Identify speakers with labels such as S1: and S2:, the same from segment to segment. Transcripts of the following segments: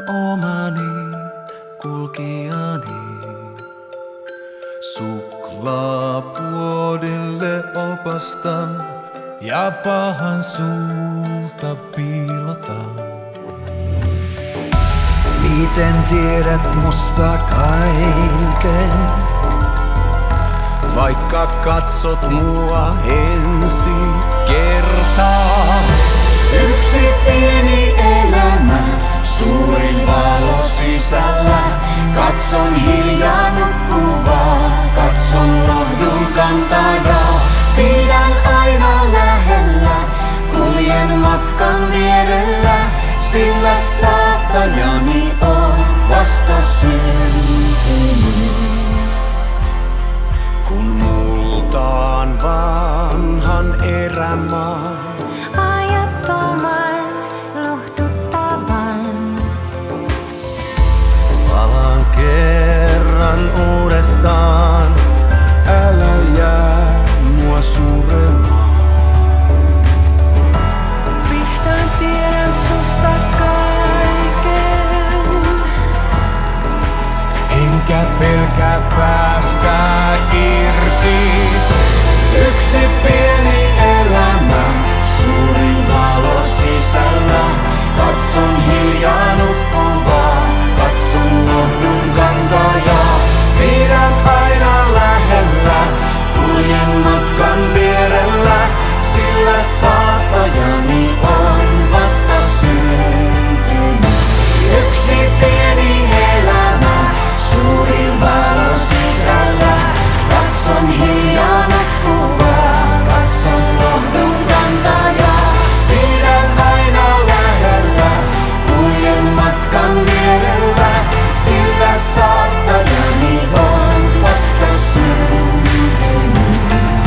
S1: omani kulkijani. Suklaapuodille opastan ja pahan sulta piilotan.
S2: Miten tiedät musta kaiken?
S1: Vaikka katsot mua ensi kertaa.
S2: Yksi pieni elämä, suurin valo sisällä. Katson hiljaa nukkuvaa, katson lohdun kantajaa. Pidän aina lähellä, kuljen matkan vierellä, sillä saattajani on vasta syntynyt.
S1: Kun multaan vanhan erämaan
S3: ajattoman, lohduttavan.
S1: palaan kerran uudestaan. Älä jää mua suremaan.
S3: Vihdoin tiedän susta kaiken.
S1: Enkä pelkää päästä irti.
S2: Yksi pieni elämä, suuri valo sisällä. Katson hiljaa nukkuvaa, katson lohdun kantajaa. Pidän aina lähellä, kuljen matkan vierellä, sillä saattajani on vasta syntynyt. Yksi pieni elämä, suuri valo sisällä. Katson hiljaa nukkuvaa, katson lohdun kantajaa. Pidän aina lähellä, kuljen matkan vierellä, sillä saattajani on vasta syntynyt.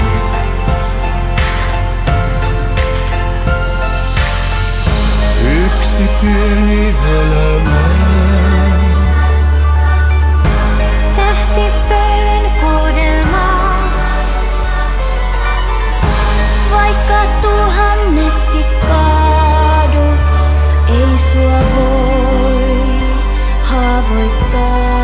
S1: Yksi pieni elämä.
S3: Tähtipöylyn kuudelmaa. Vaikka tuhannesti kaadut, ei sua voi haavoittaa.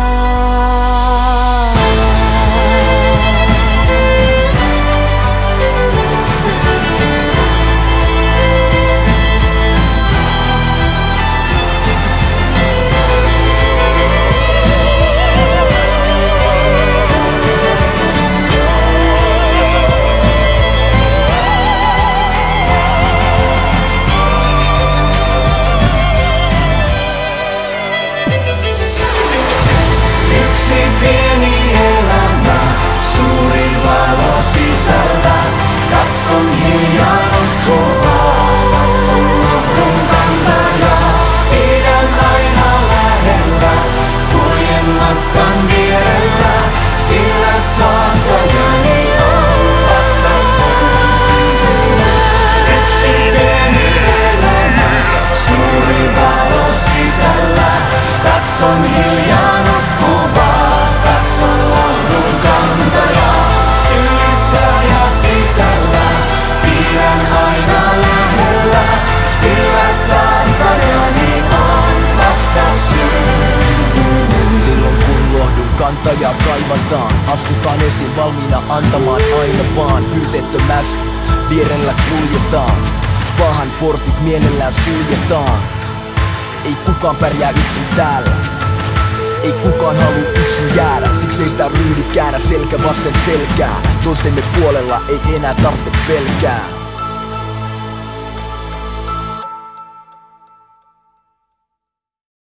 S2: Pieni elämä, suuri valo sisällä. Katson hiljaa nukkuvaa, katson lohdun kantajaa. Pidän aina lähellä, kuljen matkan vierellä, sillä saattajani on vasta syntynyt. Yksi pieni elämä, suuri valo sisällä. Katson hiljaa nukkuvaa, katson lohdun kantajaa. Sylissä ja sisällä, pidän aina lähellä, sillä saattajani on vasta syntynyt.
S4: Silloin kun lohdun kantajaa kaivataan, astutaan esiin valmiina antamaan aina vaan. Pyyteettömästi vierellä kuljetaan, pahan portit mielellään suljetaan. Ei kukaan pärjää yksin täällä, ei kukaan halua yksin jäädä. Siksi ei sitä ryhdy käännä selkä vasten selkää. Toistemme puolella ei enää tarvitse pelkää.